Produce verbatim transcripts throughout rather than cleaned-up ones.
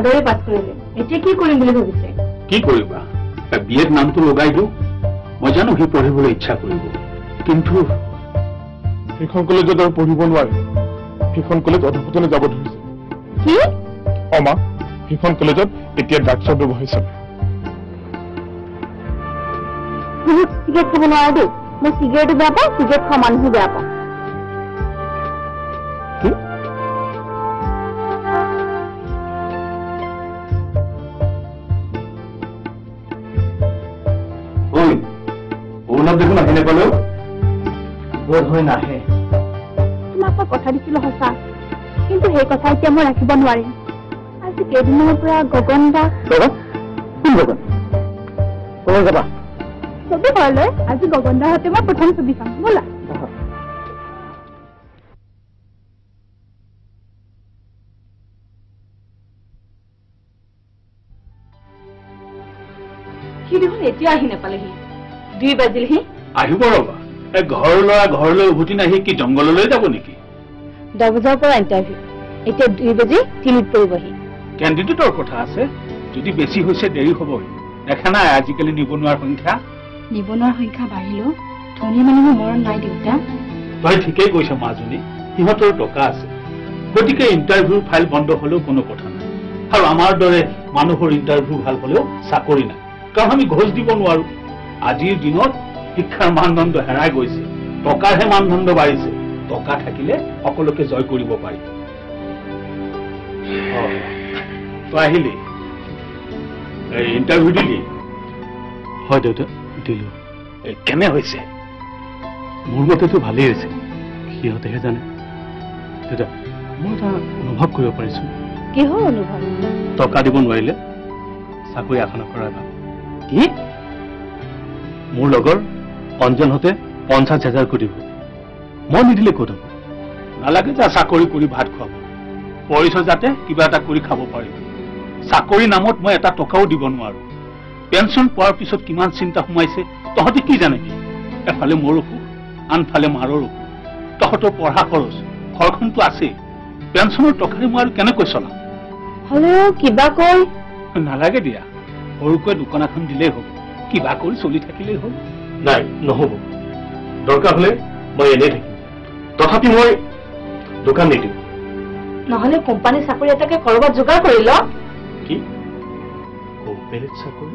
আগৰে পাছ কৰিলে এতিয়া কি কৰিম বুলি ভাবিছে কি কৰিবা বিয়েৰ নামটো লগাই দিও মই জানো সি পঢ়িবলৈ ইচ্ছা কৰিব কিন্তু সেইখন কলেজত আৰু পঢ়িব নোৱাৰে সেইখন কলেজ অধপতনে যাব ধৰিছে কি অমা সেইখন কলেজত এতিয়া ড্ৰাগছৰ ব্যৱসায় চলে চিগাৰেট খাব নোৱাৰো দেই মই চিগাৰেটো বেয়া পাওঁ চিগাৰেট খোৱা মানুহো বেয়া পাওঁ দেখোন আহি নাপালেও বোধ হৈ নাহে তোমাক মই কথা দিছিলো সঁচা কিন্তু সেই কথা এতিয়া মই ৰাখিব নোৱাৰিম আজি কেইদিনৰ পৰা গগন দা কোন গগন ক'লৈ যাবা ছবি ঘৰলৈ আজি গগন দাৰ হাতে মই প্ৰথম ছবি চাম ব'লা সি দেখোন এতিয়া আহি নাপালেহি দুই বাজিলহি আহিব ৰবা এই ঘৰ ল'ৰা ঘৰলৈ উভতি নাহি কি জংঘললৈ যাব নেকি দহ বজাৰ পৰা ইণ্টাৰভিউ এতিয়া দুই বাজি তিনিত পৰিবহি কেণ্ডিডেটৰ কথা আছে যদি বেছি হৈছে দেৰি হ'বই দেখা নাই আজিকালি নিবনুৱাৰ সংখ্যা নিবনুৱাৰ সংখ্যা বাঢ়িলেও ধনী মানুহৰ মৰণ নাই দেউতা তই ঠিকেই কৈছ মাজনী সিহঁতৰ টকা আছে গতিকে ইণ্টাৰভিউ ফাইল বন্ধ হ'লেও কোনো কথা নাই আৰু আমাৰ দৰে মানুহৰ ইণ্টাৰভিউ ভাল হ'লেও চাকৰি নাই কাৰণ আমি ঘোষ দিব নোৱাৰো আজিৰ দিনত শিক্ষাৰ মানদণ্ড হেৰাই গৈছে টকাৰহে মানদণ্ড বাঢ়িছে টকা থাকিলে সকলোকে জয় কৰিব পাৰি তই আহিলি ইণ্টাৰভিউ দিলি হয় দেউতা দিলো কেনে হৈছে মোৰ মতেতো ভালেই হৈছে সিহঁতেহে জানে দেউতা মই এটা অনুভৱ কৰিব পাৰিছো কিহৰ অনুভৱ টকা দিব নোৱাৰিলে চাকৰি আশা নকৰাই ভাল কি মোৰ লগৰ অঞ্জনহঁতে পঞ্চাছ হাজাৰ কোটি দিব মই নিদিলে ক'ত হ'ব নালাগে যা চাকৰি কৰি ভাত খুৱাব পৰিচয় যাতে কিবা এটা কৰি খাব পাৰিব চাকৰি নামত মই এটা টকাও দিব নোৱাৰো পেঞ্চন পোৱাৰ পিছত কিমান চিন্তা সোমাইছে তহঁতে কি জানিবি এফালে মোৰ অসুখ আনফালে মাৰৰ অসুখ তহঁতৰ পঢ়া খৰচ ঘৰখনতো আছেই পেঞ্চনৰ টকাৰে মই আৰু কেনেকৈ চলাম হ'লেও কিবা কৈ নালাগে দিয়া সৰুকৈ দোকান এখন দিলেই হ'ব কিবা কৰি চলি থাকিলেই হ'ল নাই নহ'ব দৰকাৰ হ'লে মই এনেই থাকিম তথাপি মই দোকান নিদিওঁ নহ'লে কোম্পানীৰ চাকৰি এটাকে কৰবাত যোগাৰ কৰি ল কি কোম্পানীত চাকৰি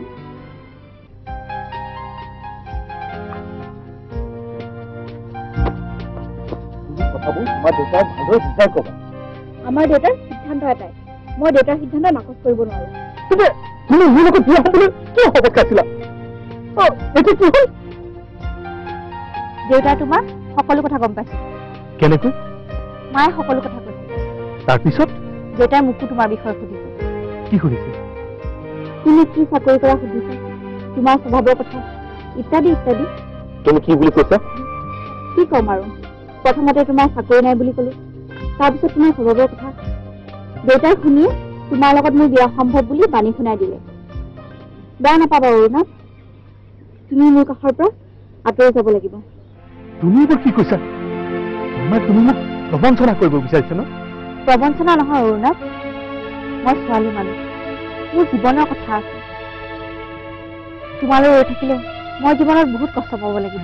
কথাবোৰ তোমাৰ দেউতাক ভালদৰে বুজাই ক'বা আমাৰ দেউতাৰ সিদ্ধান্ত এটাই মই দেউতাৰ সিদ্ধান্ত নাকচ কৰিব নোৱাৰো তুমি তুমি মোৰ লগত বিয়া হ'বলৈ কিয় হ'ব খাইছিলা এইটো কি হ'ল দেউতাই তোমাৰ সকলো কথা গম পাইছে কেনেকৈ মায়ে সকলো কথা কৈছে তাৰপিছত দেউতাই মোকো তোমাৰ বিষয়ে সুধিছে কি সুধিছে তুমি কি চাকৰি কৰা সুধিছে তোমাৰ স্বভাৱৰ কথা ইত্যাদি ইত্যাদি তুমি কি বুলি কৈছা কি ক'ম আৰু প্ৰথমতে তোমাৰ চাকৰি নাই বুলি ক'লো তাৰপিছত তোমাৰ স্বভাৱৰ কথা দেউতাই শুনিয়ে তোমাৰ লগত মোৰ বিয়া সম্ভৱ বুলি বাণী শুনাই দিলে বেয়া নাপাবা অৰুণা তুমি মোৰ কাষৰ পৰা আঁতৰি যাব লাগিব তুমি এইবোৰ কি কৈছা তুমি মোক প্ৰবঞ্চনা কৰিব বিচাৰিছা ন প্ৰবঞ্চনা নহয় অৰুণা মই ছোৱালী মানুহ মোৰ জীৱনৰ কথা আছে তোমালৈ ৰৈ থাকিলে মই জীৱনত বহুত কষ্ট পাব লাগিব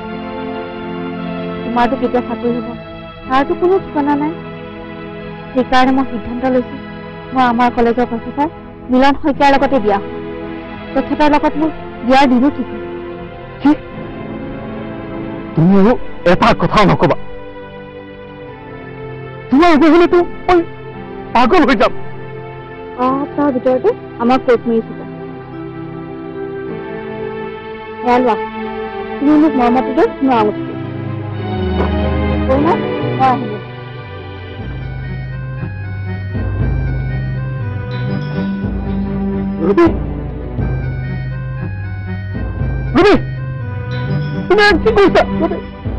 তোমাৰতো কেতিয়া চাকৰি হ'ব তাৰতো কোনো ঠিকনা নাই সেইকাৰণে মই সিদ্ধান্ত লৈছো মই আমাৰ কলেজৰ প্ৰফেচাৰ মিলন শইকীয়াৰ লগতে বিয়া হ'ম তেখেতৰ লগত মোৰ বিয়াৰ দিনো ঠিক হ'ল তুমি আৰু এটা কথাও নকবা তোমাৰ অবিহনেতো মই পাগল হৈ যাম অহা সপ্তাহৰ ভিতৰতে আমাৰ কোৰ্ট মেৰিছে সেয়া লোৱা তুমি মোক মৰমতে মই আঙুঠি মই আহিলো Ruby! Ruby! তুমি আর কি করছো? Ruby!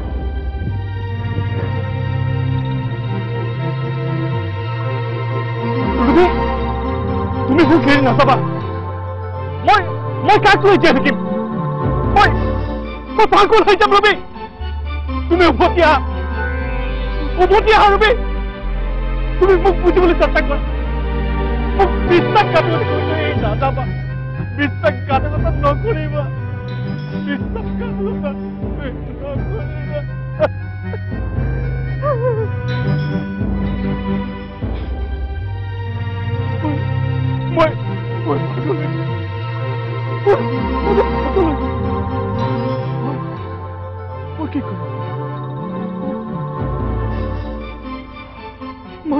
Ruby! তুমি সুখী নাচাবা মই মই কাক লৈ যাই থাকিম মই মই পাগল হৈ যাম ৰবি তুমি উভতি আহা উভতি আহা ৰবি তুমি মোক বুজিবলৈ চেষ্টা কৰা বিশ্বাসঘাতকতা কৰি নাযাবা বিশ্বাসঘাতকতা নকৰিবা বিশ্বাসঘাতকতা নকৰিবা মই মই মই কি কৰিম মই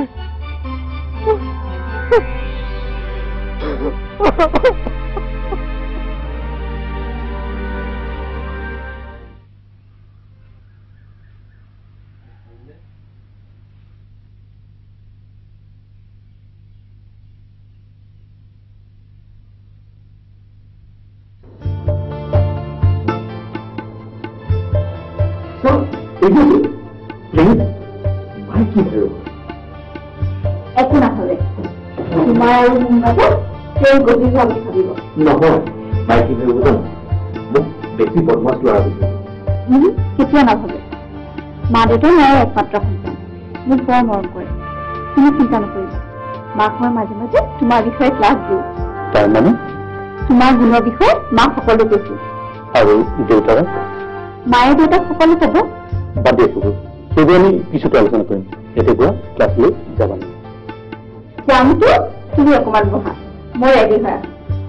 একো নাভাবে তোমাৰ আৰু মোৰ মাজত তেওঁ গতি হোৱা বুলি ভাবিব নহয় মাইকী ভাবিব জানো মোক বেছি বদমাছ ল'ৰা বুলি কেতিয়া নাভাবে মা দেউতাৰ মই একমাত্ৰ সন্তান মোক বৰ মৰম কৰে তুমি চিন্তা নকৰিবা মাক মই মাজে মাজে তোমাৰ বিষয়ে ক্লাছ দিওঁ তাৰমানে তোমাৰ গুণৰ বিষয়ে মাক সকলো কৈছো আৰু দেউতাক মায়ে দেউতাক সকলো ক'ব বাদ দিছোঁ সেইবোৰ আমি পিছতে আলোচনা কৰিম এতিয়া পৰা ক্লাছলৈ যাবা নেকি যামতো তুমি অকণমান বহা মই ৰেডি হৈ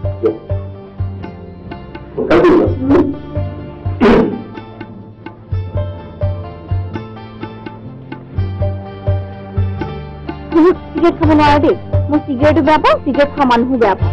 আছো তুমি চিগাৰেট খাব নোৱাৰা দেই মই চিগাৰেটো বেয়া পাওঁ চিগাৰেট খোৱা মানুহো বেয়া পাওঁ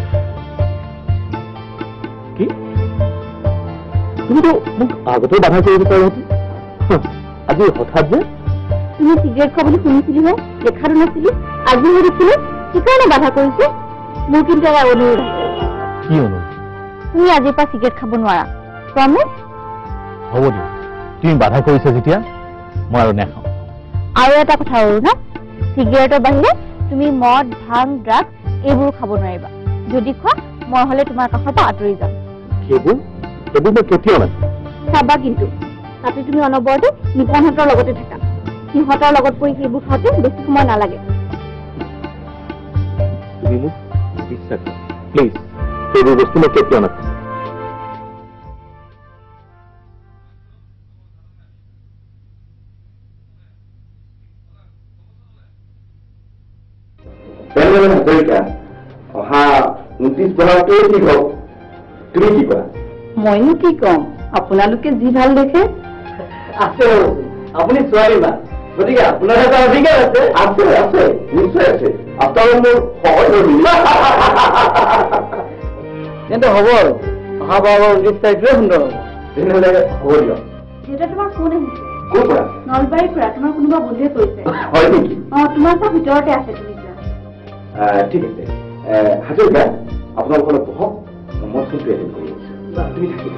কি তুমিতো মোক আগতেও বাধা কৰিব পাৰা আজি হঠাৎ যে তুমি চিগাৰেট খোৱা বুলি শুনিছিলিহে দেখাটো নাছিলি আজি মই দেখিলো সেইকাৰণে বাধা কৰিছো মোৰ কিন্তু এটা অনুৰোধ কি অনুৰোধ তুমি আজিৰ পৰা চিগাৰেট খাব নোৱাৰা প্ৰমিছ হ'ব দিয়া তুমি বাধা কৰিছা যেতিয়া মই আৰু নাখাওঁ আৰু এটা কথা অৰুণা চিগাৰেটৰ বাহিৰে তুমি মদ ভাং ড্ৰাগছ এইবোৰ খাব নোৱাৰিবা যদি খোৱা মই হলে তোমাৰ কাষৰ পৰা আঁতৰি যাম সেইবোৰ সেইবোৰ মই কেতিয়াও নাখাওঁ চাবা কিন্তু তাতে তুমি অনবৰতে নিপনহঁতৰ লগতে থাকা সিহঁতৰ লগত পৰি সেইবোৰ খাওঁতে বেছি সময় নালাগে তুমি মোক বিশ্বাস কৰা প্লিজ সেইবোৰ বস্তু মই কেতিয়াও নাখাওঁ অহা ঊনত্ৰিশ বছৰটোৱে ঠিক হওক তুমি কি কোৱা মইনো কি কম আপোনালোকে যি ভাল দেখে আছে আপুনি ছোৱালী মা গতিকে আপোনাৰ এটা অধিকাৰ আছে আছে আছে নিশ্চয় আছে আপোনাৰ মোৰ সহজ তেন্তে হ'ব আৰু অহা বাৰ ঊনত্ৰিছ তাৰিখটোৱে সুন্দৰ হ'ব তেনেহ'লে হ'ব দিয়ক দেউতা তোমাৰ ফোন আহিছে ক'ৰ পৰা নলবাৰীৰ পৰা তোমাৰ কোনোবা বন্ধুৱে কৈছে হয় নেকি অ তোমাৰ চব ভিতৰতে আছে তুমি যোৱা ঠিক আছে হাজৰিকা আপোনালোকৰ বহক মই ফোনটো এটেণ্ড কৰি আছোঁ তুমি থাকিবা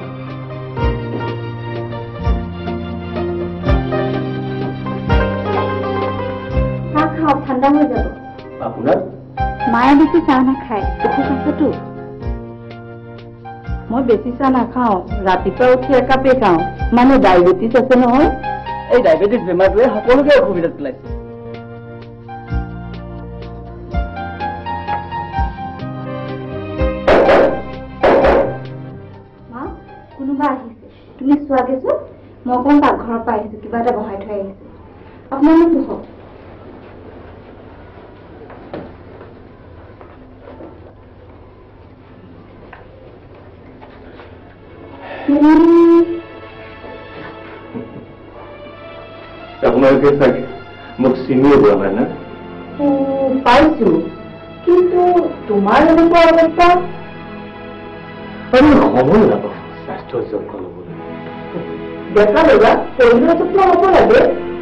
চাহ খাওক ঠাণ্ডা হৈ যাব আপোনাৰ মায়ে বেছি চাহ নাখায় অসুখ আছেতো মই বেছি চাহ নাখাওঁ ৰাতিপুৱা উঠি একাপে খাওঁ মানে ডায়েবেটিছ আছে নহয় এই ডায়েবেটিছ বেমাৰটোৱে সকলোকে অসুবিধাত পেলাইছে মা কোনোবা আহিছে তুমি চোৱাগেচোন মই অকণ পাকঘৰৰ পৰা আহিছো কিবা এটা বহাই থৈ আহিছো আপোনালোক বহক আপোনালোকে চাগে মোক চিনিয়ে পোৱা নাই না পাইছো কিন্তু তোমাৰ এনেকুৱা অৱস্থা আমি সময় নাপাওঁ স্বাস্থ্যৰ যত্ন ল'বলৈ ডেকা ল'ৰা শৰীৰৰ যত্ন ল'ব লাগে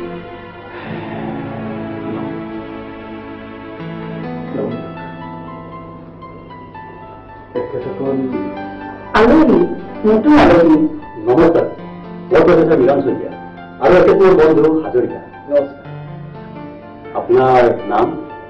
আলহী নতুন আলহী নমস্কাৰ মই প্ৰফেচাৰ মিলন শইকীয়া আৰু এখেত মোৰ বন্ধু হাজৰিকা আপোনাৰ নাম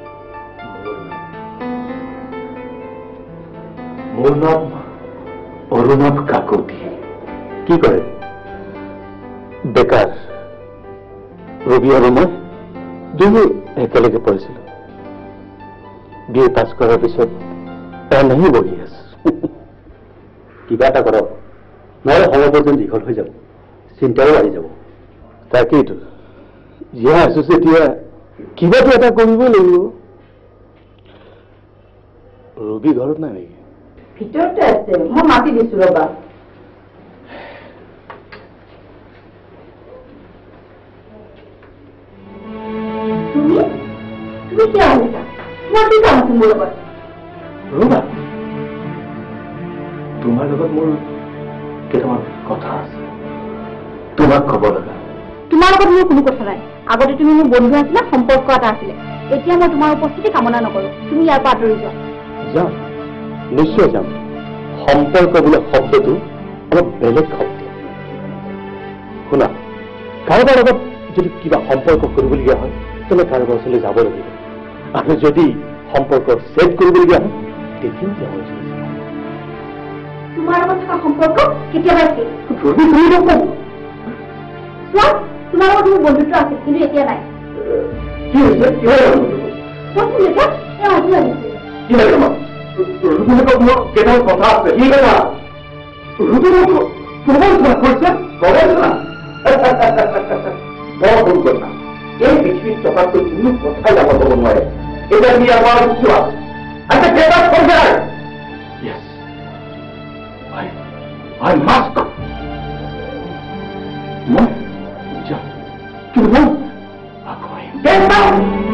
মোৰ নাম অৰুণৱ কাকতি কি কৰে বেকাৰ ৰবি আৰু মই দুয়ো একেলগে পঢ়িছিলো বি এ পাছ কৰাৰ পিছত এনেই বহি আছো কিবা এটা কৰক নহলে সময় পৰ্যন্ত দীঘল হৈ যাব চিন্তাও আহি যাব তাকেইতো জীয়া আছো যেতিয়া কিবাটো এটা কৰিব লাগিব ৰবি ঘৰত নাই নেকি ভিতৰতে আছে মই মাতি দিছো ৰবা তুমি তুমি কি আহিছা মই কি কাম আছে মোৰ লগত ৰবা তোমাৰ লগত মোৰ কেইটামান কথা আছে তোমাক ক'ব লগা তোমাৰ লগত মোৰ কোনো কথা নাই আগতে তুমি মোৰ বন্ধু আছিলা সম্পৰ্ক এটা আছিলে এতিয়া মই তোমাৰ উপস্থিতি কামনা নকৰো তুমি ইয়াৰ পৰা আঁতৰি যোৱা যাম নিশ্চয় যাম সম্পৰ্ক বোলা শব্দটো অলপ বেলেগ শব্দ শুনা কাৰোবাৰ লগত যদি কিবা সম্পৰ্ক কৰিবলগীয়া হয় তেনে কাৰোবাৰ ওচৰলৈ যাব লাগিব আৰু যদি সম্পৰ্ক ছেদ কৰিবলগীয়া হয় তেতিয়াও যাব লাগিব তোমাৰ লগত থকা সম্পৰ্ক কেতিয়াবা শেষ ৰবি তুমি নকওঁ চোৱা তোমাৰ লগত মোৰ বন্ধুত্ব আছিল কিন্তু এতিয়া নাই কি হৈছে কিহৰ কৈছিল এতিয়া এওঁ আজি আহিছে কি লাগে মা ৰুবিৰ লগত মোৰ কেইটামান কথা আছে কি কথা ৰুবি মোক প্ৰবঞ্চনা কৰিছে প্ৰবঞ্চনা বৰ ভুল কথা এই পৃথিৱীত থকাতকৈ কোনো কথাই লাভ হ'ব নোৱাৰে এতিয়া তুমি আমাৰ চোৱা আচ্ছা কেইটা পৰ্যায় Yes, I, I must go. মই যাম কিন্তু মই আকৌ আহিম Get down!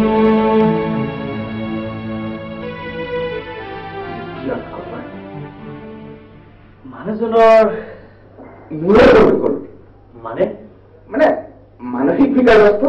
মানুহজনৰ মূৰে হৈ গ'ল মানে মানে মানসিক বিকাৰগ্ৰস্ত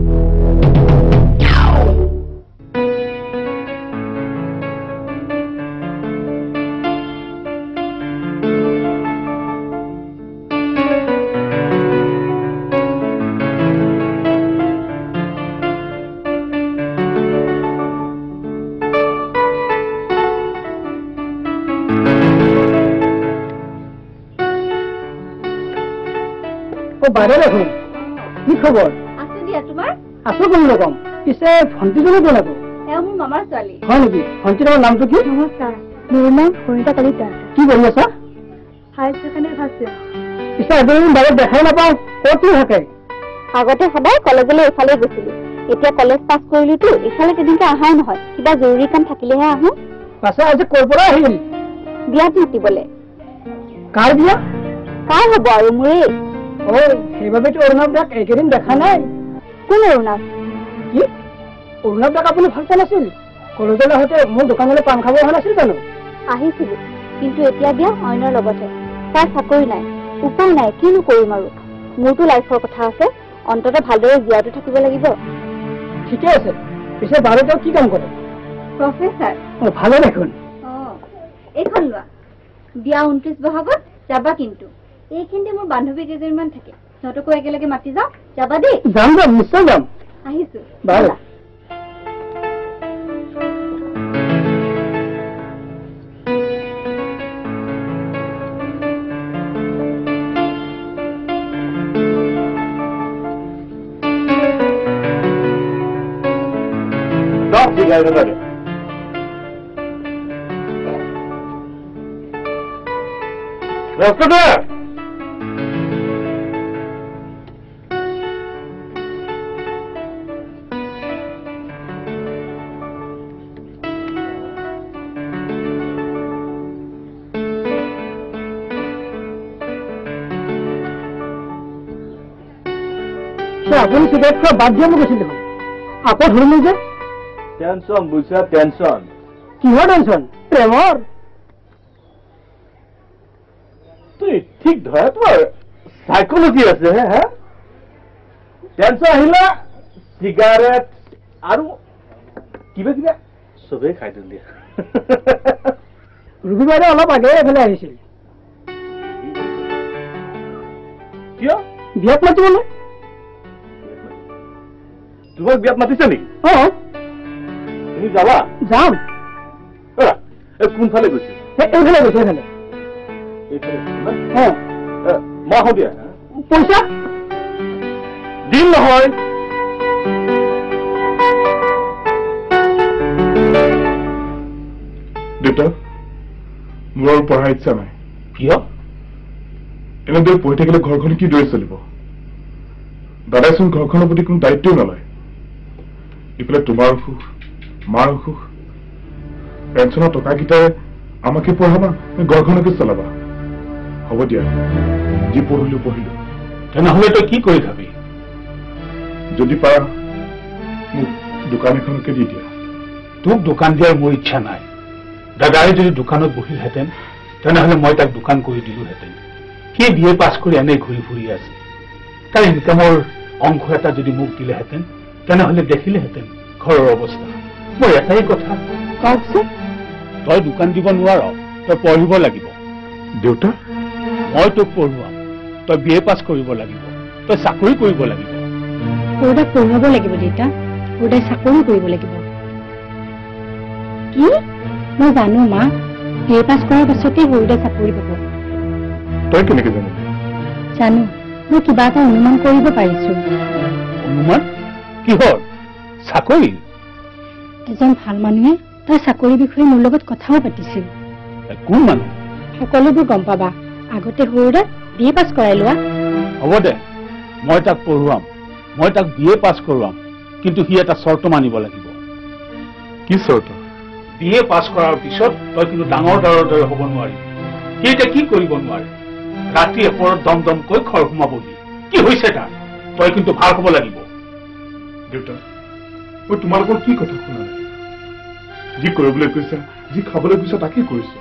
বাইরে দেখুন কি খবর আছে দিয়া তোমাৰ আছো কোন রকম পিছে ভন্টিজনী কোন আকৌ এওঁ মোৰ মামাৰ ছোৱালী হয় নেকি ভন্টিৰ নামটো কি নমস্কাৰ মোৰ নাম সৰিতা কলিতা কি কৰি আছা হায়াৰ ছেকেণ্ডেৰী ফাৰ্ষ্ট ইয়াৰ পিছে এদিন বাইরে দেখাই নাপাওঁ ক'ত থাকে আগতে সদায় কলেজলৈ এইফালে গৈছিলো এতিয়া কলেজ পাছ কৰিলোতো এইফালে তেনেকে অহাই নহয় কিবা জৰুৰী কাম থাকিলেহে আহোঁ পাছে আজি ক'ৰ পৰা আহিল বিয়াত মাতিবলে কাৰ বিয়া কাৰ হ'ব আৰু মোৰে ও সেইবাবেতো অৰুণাভ দাক এইকেইদিন দেখা নাই কোন অৰুণাভ কি অৰুণাভ দাক আপুনি ভাল পোৱা নাছিল কলেজলৈ আহোঁতে মোৰ দোকানলৈ পাণ খাব অহা নাছিল জানো আহিছিলো কিন্তু এতিয়া বিয়া অন্যৰ লগতে তাৰ চাকৰি নাই উপায় নাই কিনো কৰিম আৰু মোৰতো লাইফৰ কথা আছে অন্ততঃ ভালদৰে জীয়াটো থাকিব লাগিব ঠিকে আছে পিছে বাৰু তেওঁ কি কাম কৰে প্ৰফেচাৰ ভালে দেখোন অঁ এইখন লোৱা বিয়া ঊনত্ৰিছ বহাগত যাবা কিন্তু এইখিনিতে মোৰ বান্ধৱী কেইজনমান থাকে সিহঁতকো একেলগে মাতি যাওঁ যাবা দেই যাম যাম নিশ্চয় যাম আহিছো বাৰু লাগে রাস্তাটা আপুনি চিগাৰেট খোৱা বাদ দিয়া মোক গৈছিল দেখোন আকৌ ধৰিলো যে টেনশন বুঝছা টেনশন কিহৰ টেনশন প্ৰেমৰ তুই ঠিক ধৰা তোমাৰ সাইকোলজি আছে হ্যাঁ টেনশন আহিলা সিগারেট আৰু কিবা কিবা সবে খাই দিল দিয়া ৰুবি বাইদেউ অলপ আগে এফালে আহিছিল কিয় বিয়াত মাতিবলৈ তোমাক বিয়াত মাতিছে নেকি অ তুমি যাবা যাম কোনফালে গৈছে এইফালে গৈছে এইফালে মই আহো দিয়া পইচা দিন নহয় দেউতা মোৰ আৰু পঢ়াৰ ইচ্ছা নাই কিয় এনেদৰে পঢ়ি থাকিলে ঘৰখন কিদৰে চলিব দাদাইচোন ঘৰখনৰ প্ৰতি কোনো দায়িত্বই নলয় ইফালে তোমাৰ অসুখ মাৰ অসুখ পেঞ্চনৰ টকাকেইটাৰে আমাকে পঢ়াবা ঘৰখনকে চলাবা হ'ব দিয়া যি পঢ়িলো পঢ়িলো তেনেহ'লে তই কি কৰি খাবি যদি পাৰা মোক দোকান এখনকে দি দিয়া তোক দোকান দিয়াৰ মোৰ ইচ্ছা নাই দাদাই যদি দোকানত বহিলহেঁতেন তেনেহ'লে মই তাক দোকান কৰি দিলোহেঁতেন সি বি এ পাছ কৰি এনেই ঘূৰি ফুৰি আছে তাৰ ইনকামৰ অংশ এটা যদি মোক দিলেহেঁতেন তেনেহ'লে দেখিলেহেঁতেন ঘৰৰ অৱস্থা মোৰ এটাই কথা কওকচোন তই দোকান দিব নোৱাৰ তই পঢ়িব লাগিব দেউতা মই তোক পঢ়ুৱাম তই বি এ পাছ কৰিব লাগিব তই চাকৰি কৰিব লাগিব সৰুদাক পঢ়ুৱাব লাগিব দেউতা সৰুদাই চাকৰি কৰিব লাগিব কি মই জানো মা বি এ পাছ কৰাৰ পাছতেই সৰুদাই চাকৰি পাব তই কেনেকে জানিবি জানো মই কিবা এটা অনুমান কৰিব পাৰিছো অনুমান কিহৰ চাকৰি এজন ভাল মানুহে তাৰ চাকৰিৰ বিষয়ে মোৰ লগত কথাও পাতিছিল কোন মানুহ সকলোবোৰ গম পাবা আগতে সৰুদাক বি এ পাছ কৰাই লোৱা হ'ব দে মই তাক পঢ়ুৱাম মই তাক বি এ পাছ কৰোৱাম কিন্তু সি এটা চৰ্ত মানিব লাগিব কি চৰ্ত বি এ পাছ কৰাৰ পিছত তই কিন্তু ডাঙৰ ডাঙৰ দৰে হ'ব নোৱাৰি সি এতিয়া কি কৰিব নোৱাৰে ৰাতি এপৰত দম দমকৈ ঘৰ সোমাবহি কি হৈছে তাৰ তই কিন্তু ভাল হ'ব লাগিব দেউতা মই তোমালোকৰ কি কথা শুনা নাই যি কৰিবলৈ কৈছা যি খাবলৈ কৈছা তাকেই কৰিছো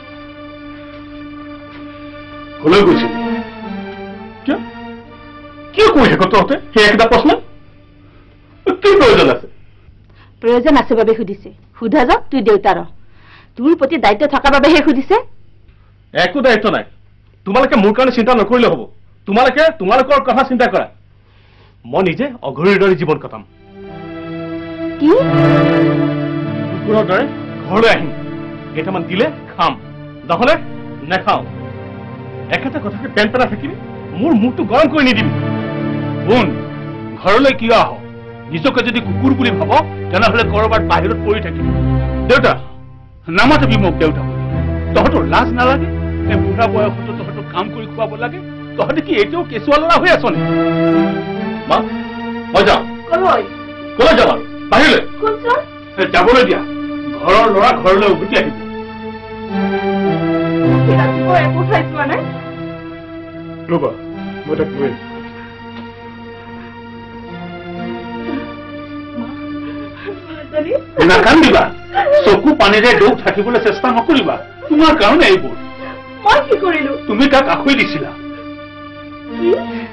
কলৈ গৈছিল কিয় কিয় কৈ থাক তহঁতে সেই একেটা প্ৰশ্ন কি প্ৰয়োজন আছে প্ৰয়োজন আছে বাবে সুধিছে সুধা যাওক তুই দেউতাৰ তোৰ প্ৰতি দায়িত্ব থকাৰ বাবেহে সুধিছে একো দায়িত্ব নাই তোমালোকে মোৰ কাৰণে চিন্তা নকৰিলে হ'ব তোমালোকে তোমালোকৰ কথা চিন্তা কৰা মই নিজে অঘৰীৰ দৰে জীৱন কটাম কি কুকুৰৰ দৰে ঘৰলৈ আহিম কেইটামান দিলে খাম নহ'লে নেখাওঁ একেটা কথাকে পেন পেনা থাকিবি মোৰ মুখটো গৰম কৰি নিদিবি শুন ঘৰলৈ কিয় আহ নিজকে যদি কুকুৰ বুলি ভাব তেনেহ'লে কৰবাত বাহিৰত পৰি থাকিব দেউতা নামাতিবি মোক দেউতা তহঁতৰ লাজ নালাগে এই বুঢ়া বয়সতো তহঁতক কাম কৰি খুৱাব লাগে তহঁতে কি এতিয়াও কেঁচুৱা ল'ৰা হৈ আছ নে মা মই যাওঁ কলৈ কলৈ যাম আৰু বাহিৰলৈ কোনজন যাবলৈ দিয়া ঘৰৰ ল'ৰা ঘৰলৈ উভতি আহিব ৰাতিপুৱা একো খাই পোৱা নাই ৰবা মই তাক লৈ নাকান্দিবা চকু পানীৰে ডুব থাকিবলৈ চেষ্টা নকৰিবা তোমাৰ কাৰণে এইবোৰ মই কি কৰিলো তুমি তাক আখৈ দিছিলা কি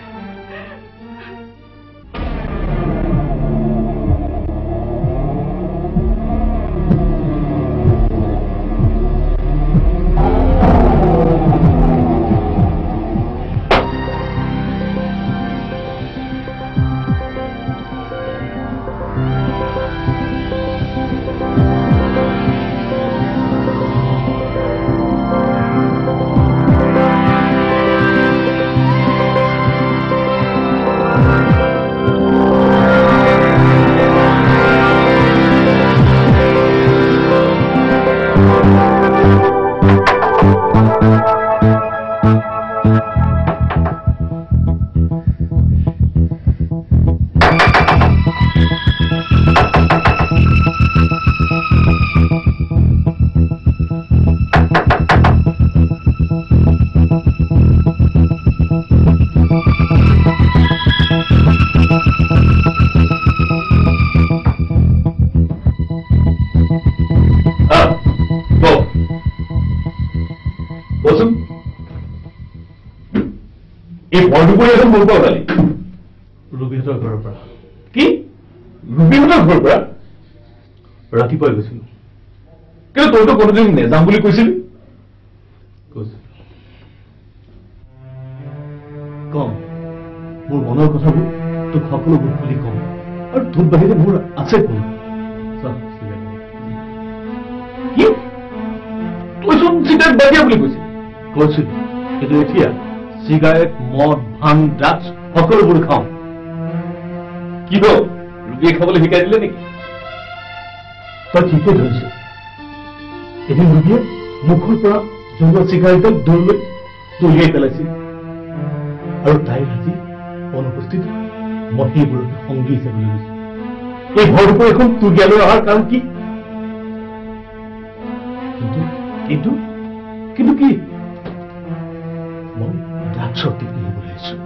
ৰুবিহঁতৰ ঘৰৰ পৰা কি ৰুবিহঁতৰ ঘৰৰ পৰা ৰাতিপুৱাই গৈছিলো কিন্তু তইতো কোনোদিন নেযাম বুলি কৈছিলি কম মোৰ মনৰ কথাবোৰ তোক সকলোবোৰ খুলি কম আৰু তোৰ বাহিৰে মোৰ আছে কোন কি তইচোন চিগাৰেট বাদ দিয়া বুলি কৈছিলি কৈছিলো কিন্তু এতিয়া চিগাৰেট মদ ভাং ড্ৰাগছ সকলোবোৰ খাওঁ কি হ'ল ৰুবিয়ে খাবলৈ শিকাই দিলে নেকি তই ঠিকে ধৰিছ এদিন ৰোগীয়ে মুখৰ পৰা জ্বলোৱা চিগাৰেটডাল দূৰলৈ দলিয়াই পেলাইছিল আৰু তাইৰ আজি অনুপস্থিত মই সেইবোৰকে সংগী হিচাপে লৈছো। এই ঘৰটোৰ এখন তুলিয়ালৈ অহাৰ কাৰণ কি? কিন্তু কিন্তু কিন্তু কি মই ড্ৰাগছৰ টিপি ল'বলৈ আহিছো।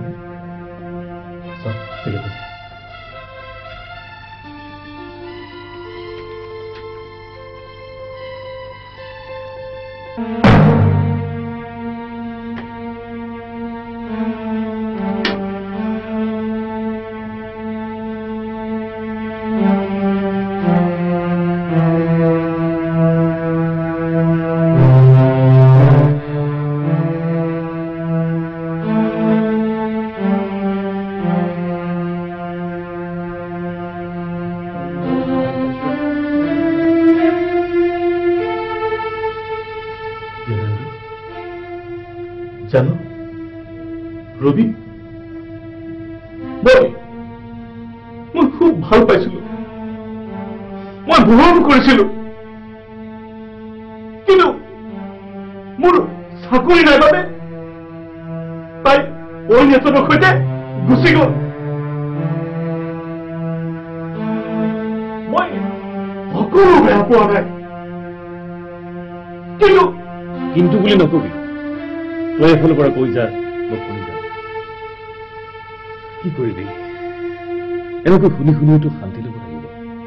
জানো ৰবি, মই মই খুব ভাল পাইছিলো, মই ভ্ৰমণ কৰিছিলো, কিন্তু মোৰ চাকৰি নাই বাবে তাই অইন এজনৰ সৈতে গুচি গল। মই সকলো বেয়া পোৱা নাই, কিন্তু কিন্তু বুলি নকবি। তই এফালৰ পৰা কৈ যা, মোক শুনি যা। কি কৰিবি? এনেকৈ শুনি শুনিতো শান্তি ল'ব লাগিব।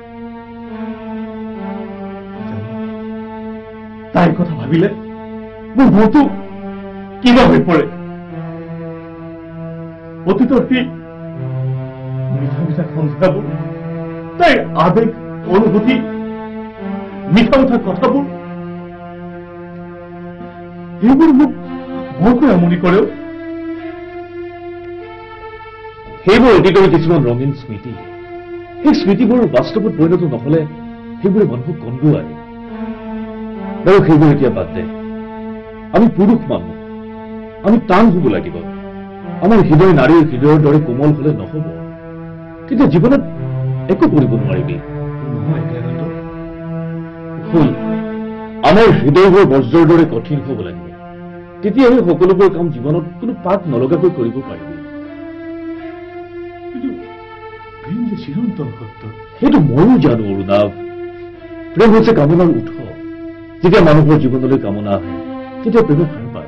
তাইৰ কথা ভাবিলে মোৰ মনটো কিবা হৈ পৰে। অতীতৰ সেই মিঠা মিঠা সন্ধিয়াবোৰ, তাইৰ আবেগ অনুভূতি, মিঠা মিঠা কথাবোৰ, সেইবোৰ মোক বৰকৈ আমনি কৰেও। সেইবোৰ অতীতৰ কিছুমান ৰঙীন স্মৃতি, সেই স্মৃতিবোৰ বাস্তৱত পৰিণত নহলে সেইবোৰে মানুহক কন্দুৱায়। বাৰু সেইবোৰ এতিয়া বাদ দে। আমি পুৰুষ মানুহ, আমি টান হব লাগিব। আমাৰ হৃদয় নাৰীৰ হৃদয়ৰ দৰে কোমল হলে নহব। তেতিয়া জীৱনত একো কৰিব নোৱাৰিবি। নহয় শুন, আমাৰ হৃদয়বোৰ বজ্ৰৰ দৰে কঠিন হব লাগিব। তেতিয়াহে সকলোবোৰ কাম জীৱনত কোনো পাক নলগাকৈ কৰিব পাৰিবি। চিৰন্তন সত্য সেইটো ময়ো জানো অৰুণাভ। প্ৰেম হৈছে কামনাৰ উৎস। যেতিয়া মানুহৰ জীৱনলৈ কামনা আহে তেতিয়া প্ৰেমে হাৰ পায়।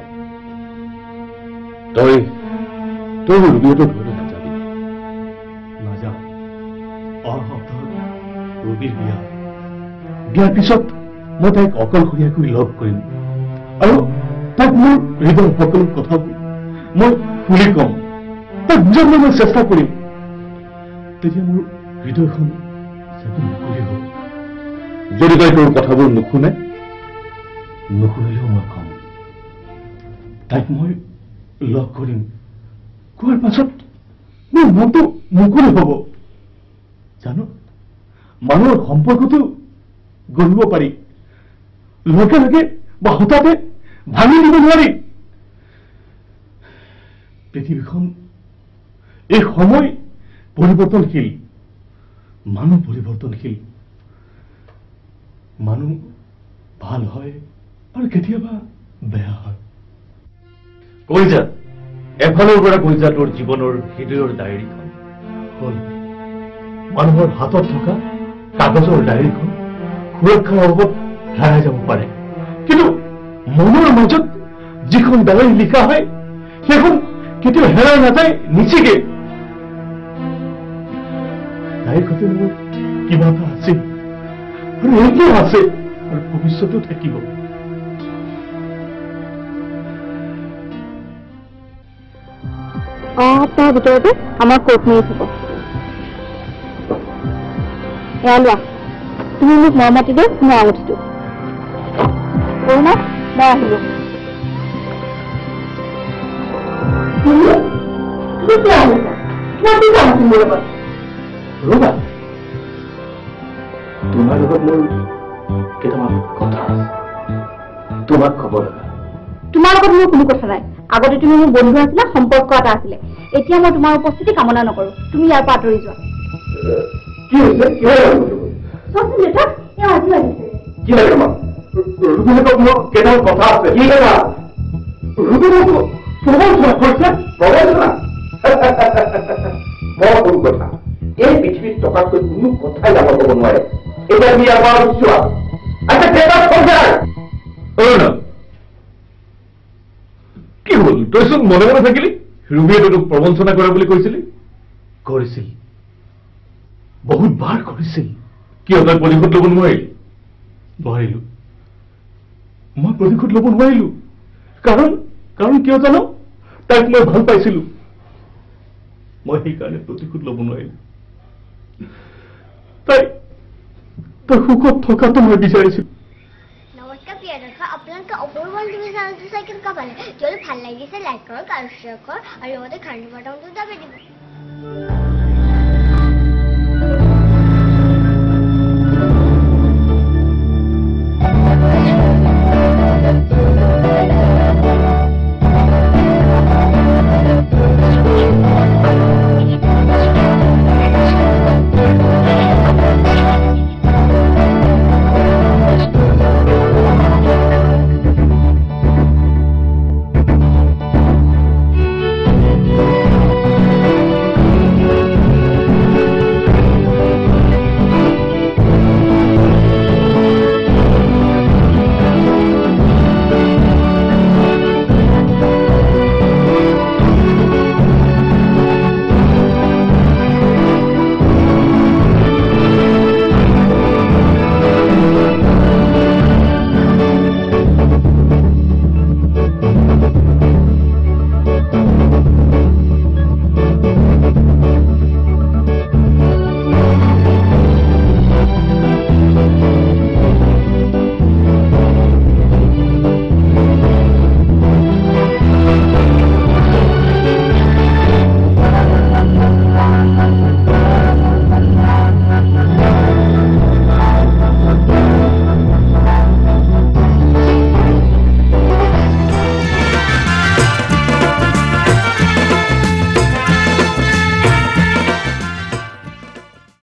তই তই ৰুবিহঁতৰ ঘৰলৈ নাযাবি। নাযাওঁ। অহা সপ্তাহত ৰুবিৰ বিয়া। বিয়াৰ পিছত মই তাইক অকলশৰীয়াকৈ লগ কৰিম আৰু তাইক মোৰ হৃদয়ৰ সকলো কথাবোৰ মই খুলি কম। তাইক বুজাবলৈ মই চেষ্টা কৰিম। তেতিয়া মোৰ হৃদয়খন মুকলি হ'ব। যদি তাই তোৰ কথাবোৰ নুশুনে, নুশুনিলেও মই কম। তাইক মই লগ কৰিম। কোৱাৰ পাছত মোৰ মনটো মুকলি হ'ব। জানো, মানুহৰ সম্পৰ্কটো গঢ়িব পাৰি, লগে লগে বা হঠাতে ভাঙি দিব নোৱাৰি। পৃথিৱীখন এই সময় পৰিৱৰ্তনশীল, মানুহ পৰিৱৰ্তনশীল। মানুহ ভাল হয় আৰু কেতিয়াবা বেয়া হয়। কৈ যা, এফালৰ পৰা কৈ যা তোৰ জীৱনৰ হৃদয়ৰ ডায়েৰীখন। হ'ল মানুহৰ হাতত থকা কাগজৰ ডায়েৰীখন সুৰক্ষাৰ অভাৱত হেৰাই যাব পাৰে, কিন্তু মনৰ মাজত যিখন ডায়েৰী লিখা হয় সেইখন কেতিয়াও হেৰাই নাযায়, নিচিগে। তাইৰ সৈতে মোৰ কিবা এটা আছিল আৰু এতিয়াও আছে আৰু ভৱিষ্যতেও থাকিব। অহা সপ্তাহৰ ভিতৰতে আমাৰ কোৰ্ট মেৰেজ হ'ব। এয়া লোৱা, তুমি মোক মৰমতি দে মোৰ আঙুঠিটো। অৰুণা, মই আহিলো। ৰবা, তোমাৰ লগত মোৰ কেইটামান কথা আছে, তোমাক খবৰ লগা। তোমাৰ লগত মোৰ কোনো কথা নাই। আগতে তুমি মোৰ বন্ধু আছিলা, সম্পৰ্ক এটা আছিলে। এতিয়া মই তোমাৰ উপস্থিতি কামনা নকৰো। তুমি ইয়াৰ পৰা আঁতৰি যোৱা। কি হৈছে? কি চোৱাচোন দেউতা, এওঁ আজি আহিছে। কি লাগে মা? ৰূপেণক মোৰ কেইটামান কথা আছে। কি কথা? ৰূপেণক প্ৰবঞ্চনা কৰিছে। প্ৰবঞ্চনা? বৰ সৰু কথা। এই পৃথিৱীত টকাতকৈ কোনো কথাই ডাঙৰ হ'ব নোৱাৰে। এতিয়া তুমি আমাৰ চোৱা। আচ্ছা কেইটা সংসাৰ অৰুণ কি হ'ল? তইচোন মনে মনে থাকিলি। ৰূপীয়ে তোক প্ৰবঞ্চনা কৰা বুলি কৈছিলি। কৰিছিল, বহুত বাৰ কৰিছিল। কিয় তই প্ৰতিশোধ ল'ব নোৱাৰিলি? নোৱাৰিলো, মই প্ৰতিশোধ ল'ব নোৱাৰিলো। কাৰণ কাৰণ কিয় জানো? তাইক মই ভাল পাইছিলো। মই সেইকাৰণে প্ৰতিশোধ ল'ব নোৱাৰিলো। তাই তাই সুখত থকাটো মই বিচাৰিছিলো। নমস্কাৰ প্ৰিয় দৰ্শক, আপোনালোকে অপূৰ্ব টিভি চেনেলটো চাই কেনেকুৱা পালে? যদি ভাল লাগিছে লাইক কৰক আৰু শ্বেয়াৰ কৰক আৰু লগতে ঘণ্টি বটনটো দাবি দিব।